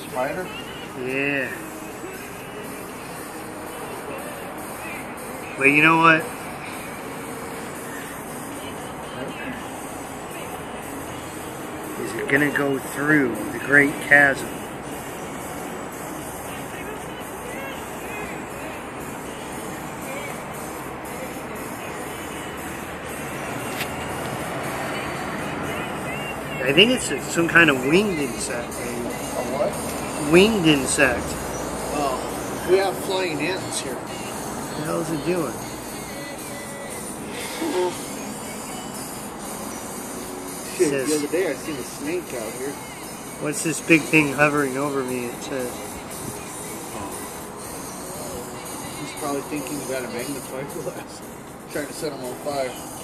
Spider? Yeah. Well, you know what? Is it gonna go through the Great Chasm? I think it's some kind of winged insect. A what? Winged insect. Oh, we have flying ants here. What the hell is it doing? Shit, the other day I seen a snake out here. What's this big thing hovering over me? It says. He's probably thinking he got a magnifying glass. Trying to set him on fire.